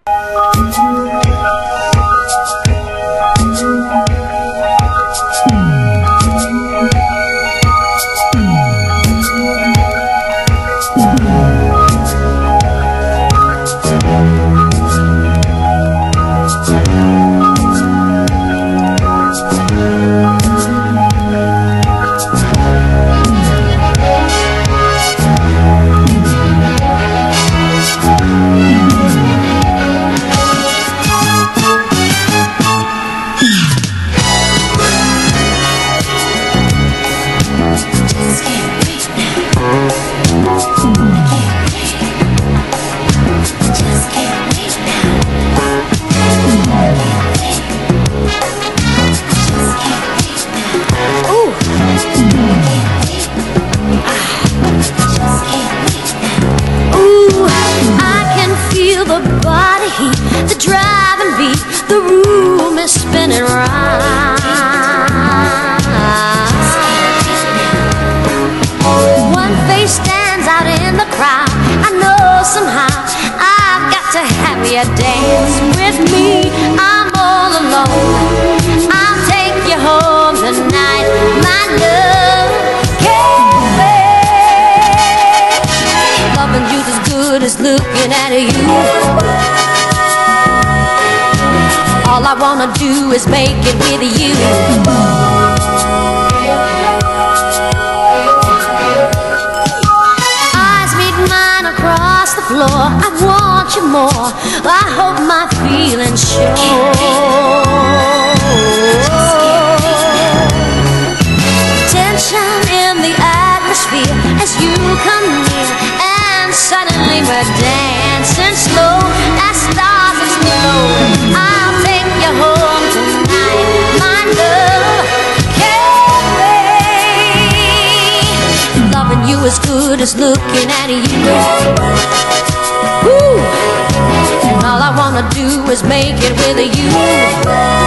The body heat, the driving beat, the room is spinning round. One face stands out in the crowd. I know somehow I've got to have you dance with me. I'm all alone. I'll take you home tonight, my love. Can't wait. Loving you as good as looking at you. All I wanna do is make it with you. Eyes meet mine across the floor. I want you more. I hope my feelings show. Tension in the atmosphere as you come near, and suddenly we're dancing slow as stars explode. I'll take you home tonight, my love. Can't wait. Loving you as good as looking at you. Woo. And all I wanna do is make it with you.